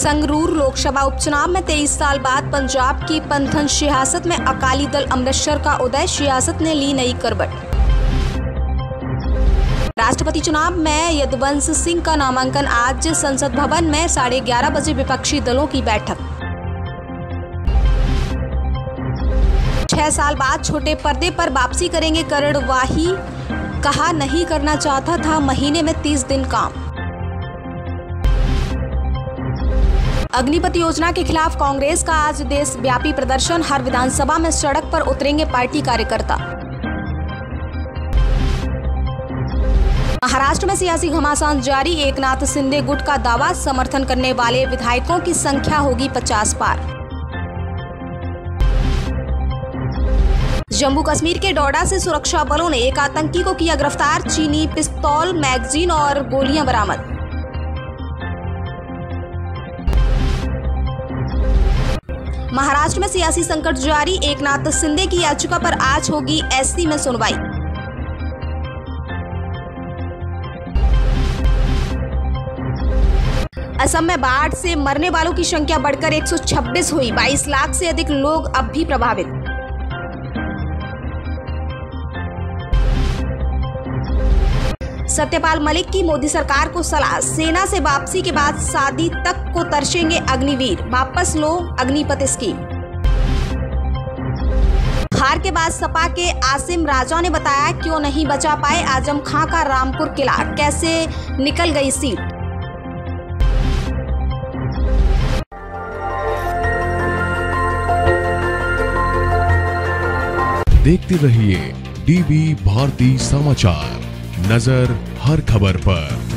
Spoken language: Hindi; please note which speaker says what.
Speaker 1: संगरूर लोकसभा उपचुनाव में 23 साल बाद पंजाब की पंथन सियासत में अकाली दल अमृतसर का उदय, सियासत ने ली नई करवट। राष्ट्रपति चुनाव में यदुवंश सिंह का नामांकन, आज संसद भवन में 11:30 बजे विपक्षी दलों की बैठक। 6 साल बाद छोटे पर्दे पर वापसी करेंगे करण वाही, कहा नहीं करना चाहता था महीने में 30 दिन काम। अग्निपथ योजना के खिलाफ कांग्रेस का आज देशव्यापी प्रदर्शन, हर विधानसभा में सड़क पर उतरेंगे पार्टी कार्यकर्ता। महाराष्ट्र में सियासी घमासान जारी, एकनाथ शिंदे गुट का दावा, समर्थन करने वाले विधायकों की संख्या होगी 50 पार। जम्मू कश्मीर के डोडा से सुरक्षा बलों ने एक आतंकी को किया गिरफ्तार, चीनी पिस्तौल, मैगजीन और गोलियां बरामद। महाराष्ट्र में सियासी संकट जारी, एकनाथ शिंदे की याचिका पर आज होगी एससी में सुनवाई। असम में बाढ़ से मरने वालों की संख्या बढ़कर 126 हुई, 22 लाख से अधिक लोग अब भी प्रभावित। सत्यपाल मलिक की मोदी सरकार को सलाह, सेना से वापसी के बाद शादी तक को तरसेंगे अग्निवीर, वापस लो अग्निपथ स्कीम। हार के बाद सपा के आसिम राजा ने बताया क्यों नहीं बचा पाए आजम खां का रामपुर किला, कैसे निकल गई सीट।
Speaker 2: देखते रहिए डीवी भारती समाचार, नजर हर खबर पर।